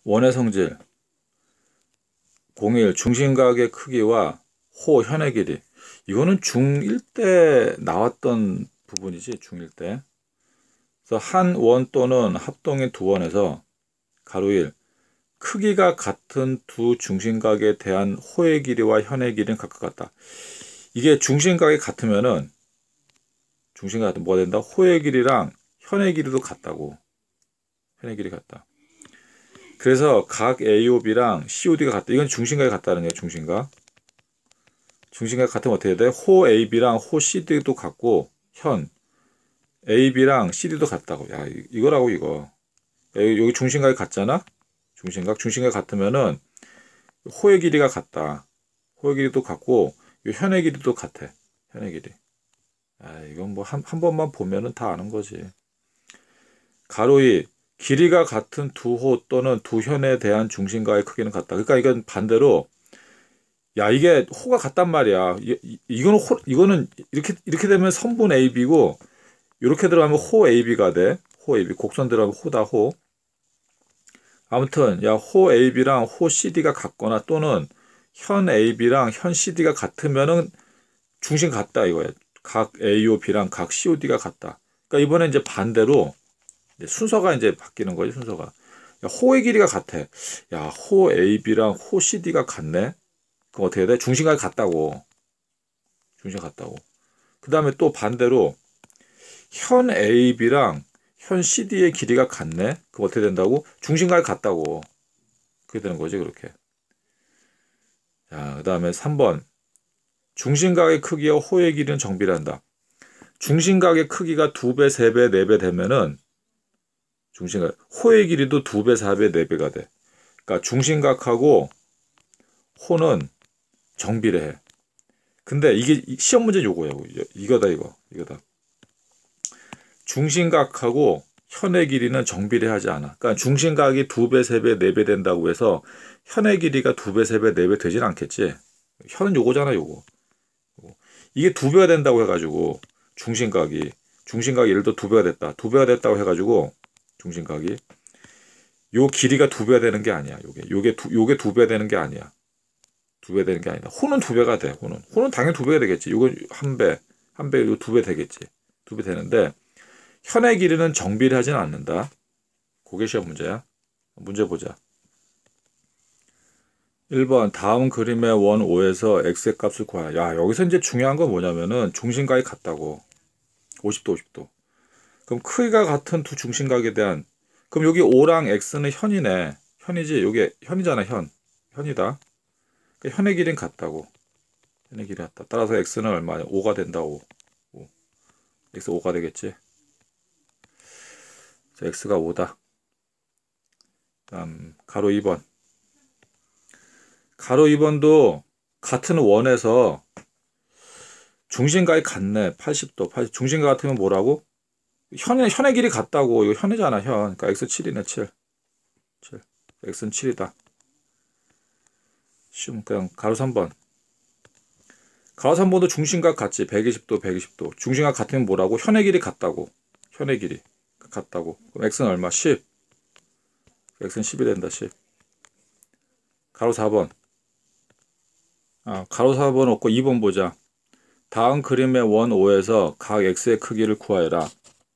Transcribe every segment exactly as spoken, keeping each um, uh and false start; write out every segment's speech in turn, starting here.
원의 성질 공일 중심각의 크기와 호 현의 길이. 이거는 중일 때 나왔던 부분이지. 중일 때. 그래서 한 원 또는 합동인 두 원에서 가로 일 크기가 같은 두 중심각에 대한 호의 길이와 현의 길이는 각각 같다. 이게 중심각이 같으면은 중심각 같은 뭐가 된다? 호의 길이랑 현의 길이도 같다고. 현의 길이 같다. 그래서 각 에이오비랑 씨오디가 같다. 이건 중심각이 같다는 거예요. 중심각. 중심각 같으면 어떻게 돼? 호 에이비랑 호 씨디도 같고 현 에이비랑 씨디도 같다고. 야, 이거라고 이거. 여기 중심각이 같잖아? 중심각. 중심각이 같으면은 호의 길이가 같다. 호의 길이도 같고 현의 길이도 같아. 현의 길이. 아, 이건 뭐 한 한 번만 보면은 다 아는 거지. 가로 이 길이가 같은 두 호 또는 두 현에 대한 중심각의 크기는 같다. 그러니까 이건 반대로 야, 이게 호가 같단 말이야. 이, 이, 이거는 호, 이거는 이렇게 이렇게 되면 선분 에이비고 이렇게 들어가면 호 에이비가 돼. 호 에이비 곡선 들어가면 호다 호. 아무튼 야, 호 에이비랑 호 씨디가 같거나 또는 현 에이비랑 현 씨디가 같으면은 중심 같다 이거야. 각 에이오비랑 각 씨오디가 같다. 그러니까 이번에 이제 반대로 이제 순서가 이제 바뀌는 거지 순서가. 야, 호의 길이가 같아. 야, 호 에이비랑 호 씨디가 같네. 그럼 어떻게 돼? 중심각이 같다고. 중심 같다고. 그 다음에 또 반대로 현 에이비랑 현 씨디의 길이가 같네. 그럼 어떻게 된다고? 중심각이 같다고. 그게 되는 거지 그렇게. 자, 그 다음에 삼 번. 중심각의 크기와 호의 길이는 정비례한다. 중심각의 크기가 두 배, 세 배, 네 배 되면은 중심각, 호의 길이도 두 배, 사 배, 네 배가 돼. 그러니까 중심각하고 호는 정비례해. 근데 이게 시험 문제 요거야. 이거다 이거. 이거다. 중심각하고 현의 길이는 정비례하지 않아. 그러니까 중심각이 두 배, 세 배, 네 배 된다고 해서 현의 길이가 두 배, 세 배, 네 배 되진 않겠지. 현은 요거잖아, 요거. 이게 두 배가 된다고 해가지고 중심각이 중심각이 예를 들어 두 배가 됐다. 두 배가 됐다고 해가지고 중심각이 요 길이가 두 배가 되는 게 아니야. 요게 요게 두 요게 두 배 되는 게 아니야. 두 배 되는 게 아니다. 호는 두 배가 돼. 호는 호는 당연히 두 배가 되겠지. 요건 한 배, 한 배, 요 두 배 되겠지. 두 배 되는데 현의 길이는 정비례하지는 않는다. 그게 시험 문제야. 문제 보자. 일 번 다음 그림의 원 오에서 x의 값을 구하라. 야, 여기서 이제 중요한 건 뭐냐면은 중심각이 같다고. 오십 도, 오십 도. 그럼 크기가 같은 두 중심각에 대한 그럼 여기 오랑 x는 현이네. 현이지. 여기 현이잖아, 현. 현이다. 그러니까 현의 길이는 같다고. 현의 길이 같다. 따라서 x는 얼마냐? 오가 된다. 오. 오. x 오가 되겠지. 자, x가 오다. 다음 가로 이 번. 가로 이 번도 같은 원에서 중심각이 같네. 팔십 도. 팔십. 중심각 같으면 뭐라고? 현의, 현의 길이 같다고. 이거 현이잖아, 현. 그러니까 x 칠이네, 칠. 칠. x는 칠이다. 쉬움. 그냥 가로 삼 번. 가로 삼 번도 중심각 같지. 백이십 도, 백이십 도. 중심각 같으면 뭐라고? 현의 길이 같다고. 현의 길이 같다고. 그럼 x는 얼마? 십. x는 십이 된다, 십. 가로 사 번. 아, 가로 사 번 없고 이 번 보자. 다음 그림의 원 오에서 각 x의 크기를 구하여라.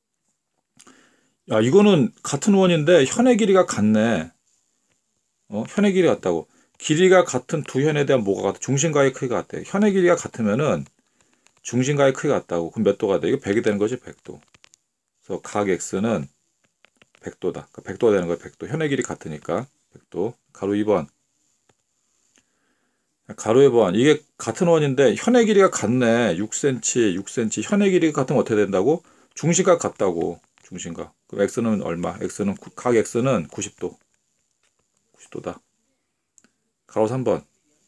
야, 이거는 같은 원인데 현의 길이가 같네. 어, 현의 길이 같다고. 길이가 같은 두 현에 대한 뭐가 같아? 중심각의 크기가 같아. 현의 길이가 같으면은 중심각의 크기가 같다고. 그럼 몇 도가 돼? 이거 백이 되는 거지, 백 도. 그래서 각 x는 백 도다. 그러니까 백 도가 되는 거야, 백 도. 현의 길이 같으니까 백 도. 가로 이 번. 가로 이 번. 이게 같은 원인데 현의 길이가 같네. 육 센티미터, 육 센티미터. 현의 길이가 같으면 어떻게 된다고? 중심각 같다고. 중심각. 그럼 x는 얼마? x는 각 x는 구십 도. 구십 도다. 가로 삼 번.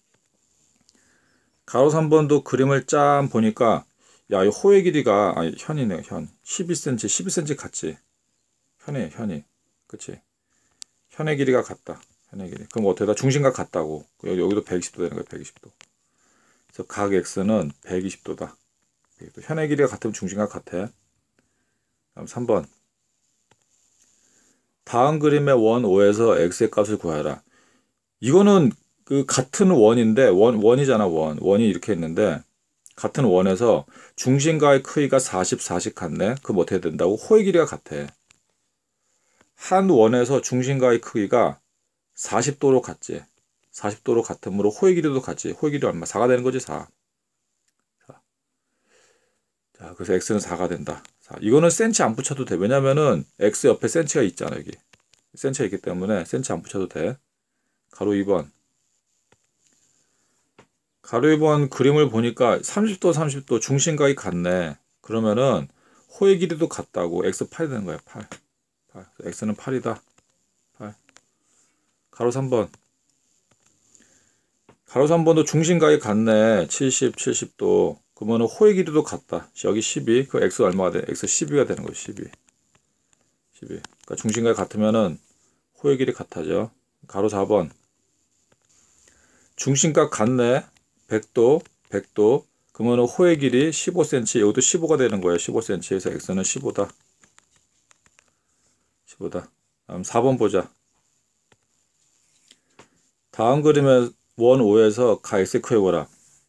가로 삼 번도 그림을 짠 보니까 야, 이 호의 길이가 아니, 현이네, 현. 십이 센티미터, 십이 센티미터 같지. 현이, 현이. 그치? 현의 길이가 같다. 현의 길이. 그럼 어떻게 다 중심각 같다고. 여기, 여기도 백이십 도 되는 거야, 백이십 도. 그래서 각 x는 백이십 도다. 현의 길이가 같으면 중심각 같아. 다음 삼 번. 다음 그림의 원 오에서 x의 값을 구하라. 이거는 그 같은 원인데 원 원이잖아 원 원이 이렇게 있는데 같은 원에서 중심과의 크기가 사십, 사십 같네. 그럼 어떻게 된다고? 호의 길이가 같아. 한 원에서 중심과의 크기가 사십 도로 같지. 사십 도로 같으므로 호의 길이도 같지. 호의 길이 얼마? 사가 되는 거지 사. 자, 그래서 x는 사가 된다. 사. 이거는 센치 안 붙여도 돼. 왜냐면은 x 옆에 센치가 있잖아 여기. 센치가 있기 때문에 센치 안 붙여도 돼. 가로 이 번. 가로 이 번 그림을 보니까 삼십 도, 삼십 도 중심각이 같네. 그러면은 호의 길이도 같다고. x 팔이 되는 거야. 팔. 팔. x는 팔이다. 팔. 가로 삼 번. 가로 삼 번도 중심각이 같네. 칠십, 칠십 도. 그러면은 호의 길이도 같다. 여기 십이. 그 x 얼마가 돼? x 십이가 되는 거야. 십이. 십이. 그러니까 중심각이 같으면은 호의 길이 같아져. 가로 사 번. 중심각 같네. 백 도, 백 도. 그러면 호의 길이 십오 센티미터, 여기도 십오가 되는 거예요. 십오 센티미터에서 x는 십오다. 십오다. 다음 사 번 보자. 다음 그림의 원 오에서 가 x의 크기 구하라.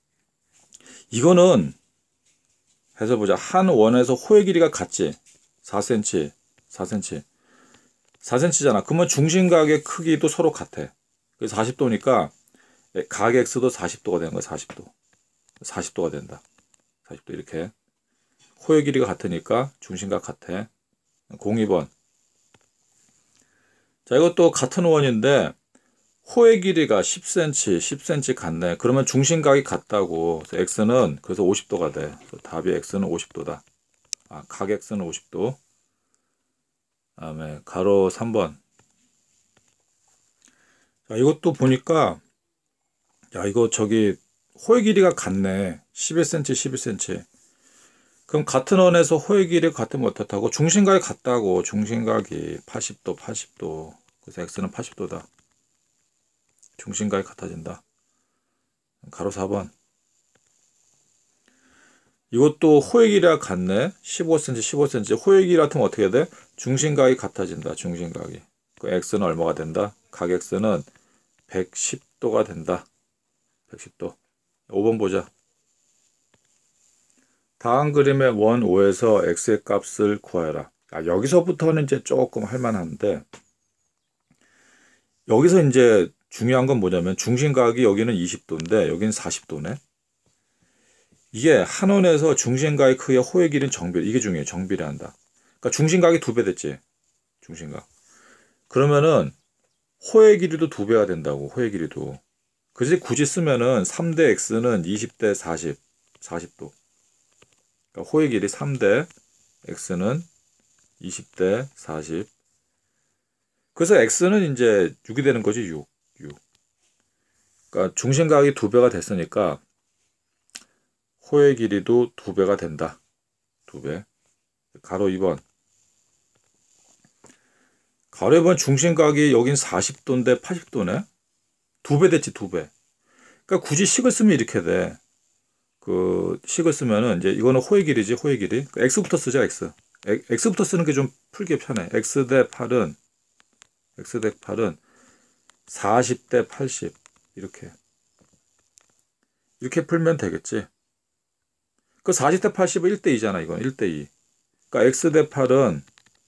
이거는 해서 보자. 한 원에서 호의 길이가 같지. 사 센티미터, 사 센티미터. 사 센티미터잖아. 그러면 중심각의 크기도 서로 같아. 그래서 사십 도니까 각 x도 사십 도가 되는 거야. 사십 도. 사십 도가 된다. 사십 도 이렇게. 호의 길이가 같으니까 중심각 같아. 공이 번. 자, 이것도 같은 원인데 호의 길이가 십 센티미터, 십 센티미터 같네. 그러면 중심각이 같다고. 그래서 x는 그래서 오십 도가 돼. 그래서 답이 x는 오십 도다. 아, 각 x는 오십 도. 다음에 가로 삼 번. 자, 이것도 보니까 야, 이거 저기 호의 길이가 같네. 십일 센티미터, 십일 센티미터. 그럼 같은 원에서 호의 길이가 같으면 어떻다고? 중심각이 같다고. 중심각이 팔십 도, 팔십 도. 그래서 x는 팔십 도다. 중심각이 같아진다. 가로 사 번. 이것도 호의 길이가 같네. 십오 센티미터, 십오 센티미터. 호의 길이 같으면 어떻게 돼? 중심각이 같아진다. 중심각이. 그 x는 얼마가 된다? 각 x는 백십 도가 된다. 백십 도. 오 번 보자. 다음 그림의 원 오에서 x의 값을 구하라. 아, 여기서부터는 이제 조금 할만한데 여기서 이제 중요한 건 뭐냐면 중심각이 여기는 이십 도인데 여기는 사십 도네. 이게 한 원에서 중심각의 크기와 호의 길이는 정비례. 이게 중요해요. 정비례한다. 그러니까 중심각이 두 배 됐지. 중심각. 그러면은 호의 길이도 두 배가 된다고. 호의 길이도. 그지 굳이 쓰면은 삼 대 x는 이십 대 사십. 사십 도. 그러니까 호의 길이 삼 대 x는 이십 대 사십. 그래서 x는 이제 육이 되는 거지. 육. 육. 그러니까 중심각이 두 배가 됐으니까 호의 길이도 두 배가 된다. 두 배. 가로 이 번. 가로 이 번 중심각이 여긴 사십 도인데 팔십 도네. 두 배 됐지, 두 배. 그러니까 굳이 식을 쓰면 이렇게 돼. 그 식을 쓰면은 이제 이거는 호의 길이지, 호의 길이. x부터 쓰자, x. x부터 쓰는 게 좀 풀기 편해. x 대 팔은 x 대 팔은 사십 대 팔십. 이렇게. 이렇게 풀면 되겠지. 그 사십 대 팔십은 일 대 이잖아, 이건. 일 대 이. 그러니까 x 대 팔은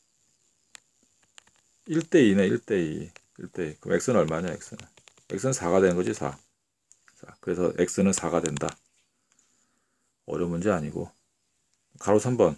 일 대 이네, 일 대 이. 일 대 이. 그럼 x는 얼마냐, x는? x는 사가 되는 거지, 사. 자, 그래서 x는 사가 된다. 어려운 문제 아니고. 가로 삼 번.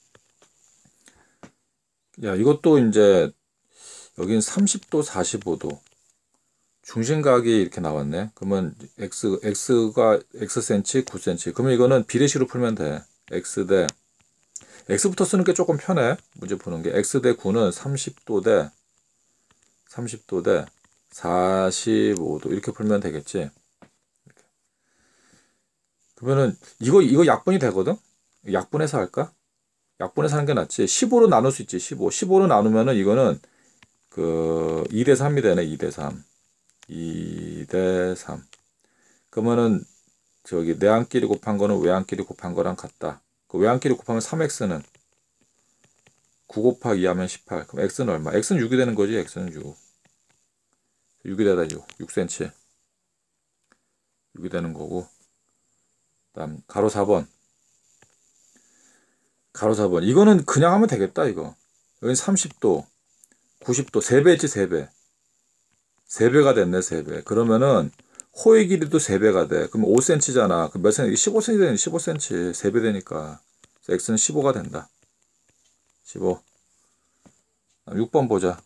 야, 이것도 이제 여긴 삼십 도, 사십오 도. 중심각이 이렇게 나왔네. 그러면 x, x가 x 센치, 구 센치. 그러면 이거는 비례식으로 풀면 돼. x 대 x부터 쓰는 게 조금 편해. 문제 푸는 게. x 대 구는 삼십 도 대 삼십 도 대 사십오 도 이렇게 풀면 되겠지. 이렇게. 그러면은 이거 이거 약분이 되거든. 약분해서 할까? 약분해서 하는 게 낫지. 십오로 나눌 수 있지. 십오. 십오로 나누면은 이거는 그 이 대 삼이 되네. 이 대 삼. 이 대 삼. 그러면은 저기 내항끼리 곱한 거는 외항끼리 곱한 거랑 같다. 그 외항끼리 곱하면 삼 엑스는 구 곱하기 이 하면 십팔. 그럼 x는 얼마? x는 육이 되는 거지. x는 육. 육이다 육. 육 센티미터. 육이 되는 거고. 그다음 가로 사 번. 가로 사 번. 이거는 그냥 하면 되겠다, 이거. 여기 삼십 도, 구십 도, 세 배지, 세 배. 세 배가 됐네, 세 배. 그러면은 호의 길이도 세 배가 돼. 그럼 오 센티미터잖아. 그럼 몇 센티미터? 십오 센티미터 되니 십오 센티미터. 세 배 되니까. x는 십오가 된다. 십오. 육 번 보자.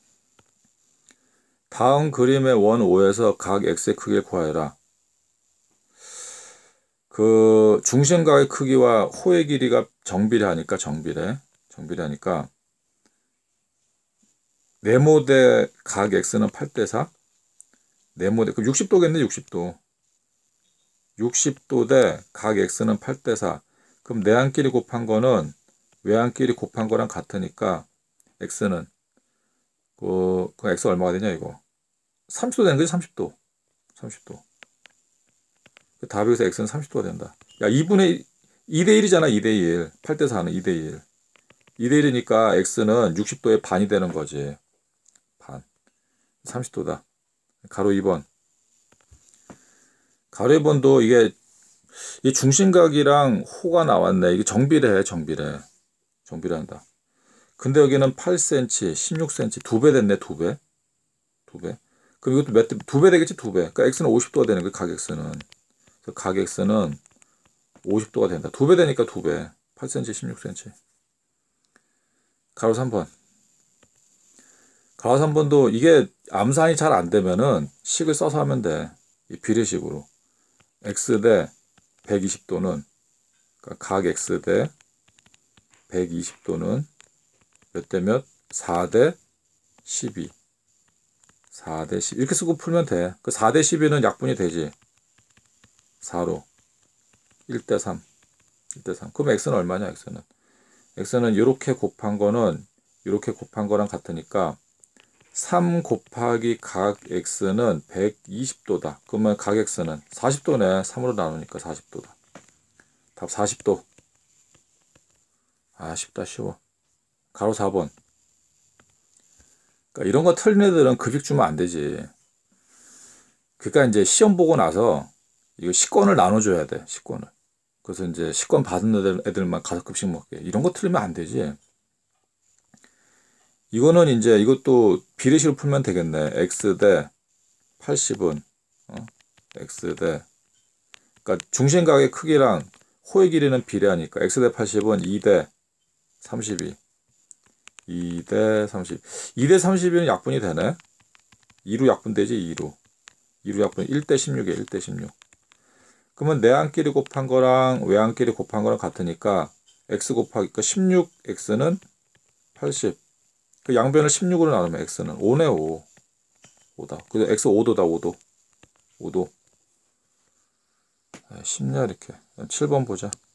다음 그림의 원 오에서 각 x의 크기를 구하여라. 그 중심각의 크기와 호의 길이가 정비례하니까 정비례. 정비례하니까 네모대 각 x는 팔 대 사. 네모대 그럼 육십 도겠네, 육십 도. 육십 도 대 각 x는 팔 대 사. 그럼 내안끼리 곱한 거는 외안끼리 곱한 거랑 같으니까 x는 그, 그 x 얼마가 되냐 이거. 삼십 도 되는 거지. 삼십 도. 삼십 도. 답이 여기서 x는 삼십 도가 된다. 야, 이분의 이 대 일이잖아. 이 대 일. 팔 대 사는 이 대 일. 이 대 일이니까 x는 육십 도의 반이 되는 거지. 반. 삼십 도다. 가로 이 번. 가로 이 번도 이게 이 중심각이랑 호가 나왔네. 이게 정비례해, 정비례. 정비례한다. 근데 여기는 팔 센티미터, 십육 센티미터, 두 배 됐네, 두 배. 두 배. 그럼 이것도 몇 대, 두 배 되겠지, 두 배. 그러니까 x는 오십 도가 되는 거야, 각 x는. 그래서 각 x는 오십 도가 된다. 두 배 되니까 두 배. 팔 센티미터, 십육 센티미터. 가로 삼 번. 가로 삼 번도 이게 암산이 잘 안 되면은 식을 써서 하면 돼. 이 비례식으로. x 대 백이십 도는, 그러니까 각 x 대 백이십 도는 몇 대 몇? 사 대 십이. 사 대 십. 이렇게 쓰고 풀면 돼. 그 사 대 십이는 약분이 되지. 사로. 일 대 삼. 일 대 삼. 그럼 x는 얼마냐, x는? x는 이렇게 곱한 거는 이렇게 곱한 거랑 같으니까 삼 곱하기 각 x는 백이십 도다. 그러면 각 x는 사십 도네. 삼으로 나누니까 사십 도다. 답 사십 도. 아, 쉽다, 쉬워. 가로 사 번. 그러니까 이런 거 틀린 애들은 급식 주면 안 되지. 그러니까 이제 시험 보고 나서 이거 식권을 나눠줘야 돼, 식권을. 그래서 이제 식권 받은 애들, 애들만 가서 급식 먹게. 이런 거 틀리면 안 되지. 이거는 이제 이것도 비례식으로 풀면 되겠네. x 대 팔십은 어? x 대, 그러니까 중심각의 크기랑 호의 길이는 비례하니까 x 대 팔십은 이 대 삼십이. 이 대 삼십. 이 대 삼십이는 약분이 되네. 이로 약분되지. 이로. 이로 약분. 일 대 십육이야. 일 대 십육. 그러면 내안끼리 곱한 거랑 외안끼리 곱한 거랑 같으니까 x 곱하기 그 십육 x는 팔십. 그 양변을 십육으로 나누면 x는 오네. 오. 오다. 그래서 x 오 도다. 오 도. 오 도. 쉽냐 이렇게. 칠 번 보자.